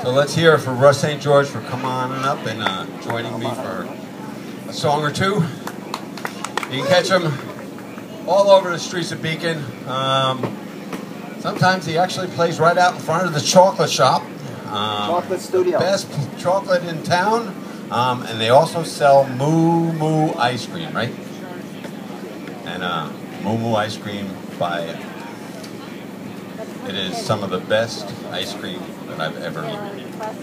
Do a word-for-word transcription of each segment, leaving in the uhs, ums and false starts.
So let's hear it for Russ Saint George for coming on up and uh, joining me for a song or two. You can catch him all over the streets of Beacon. Um, sometimes he actually plays right out in front of the chocolate shop. Um, chocolate studio. Best chocolate in town. Um, and they also sell Moo Moo ice cream, right? And uh, Moo Moo ice cream by, it is some of the best ice cream that I've ever eaten.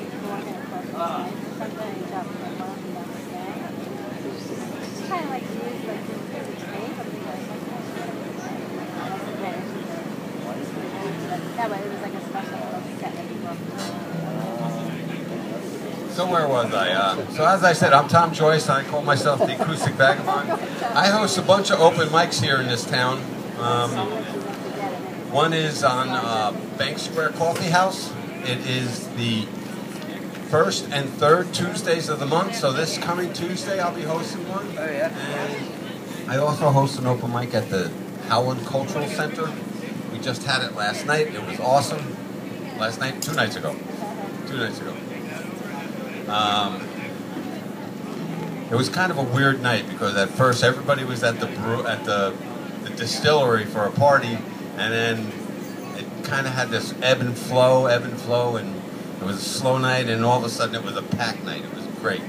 So where was I? Uh, so as I said, I'm Tom Joyce. I call myself the Acoustic Vagabond. I host a bunch of open mics here in this town. Um, one is on uh, Bank Square Coffee House. It is the first and third Tuesdays of the month. So this coming Tuesday, I'll be hosting one. Oh yeah. And I also host an open mic at the Howland Cultural Center. We just had it last night. It was awesome. Last night, two nights ago. Two nights ago. Um, it was kind of a weird night because at first everybody was at the brew at the, the distillery for a party, and then it kind of had this ebb and flow, ebb and flow, and it was a slow night, and all of a sudden it was a packed night. It was great.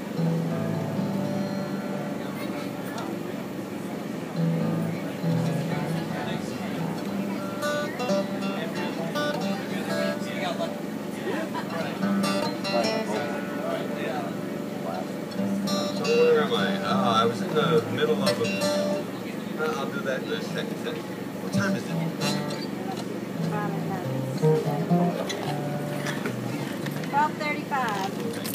Where am I? Oh, I was in the middle of a... Uh, I'll do that in a second. What time is it? twelve thirty-five.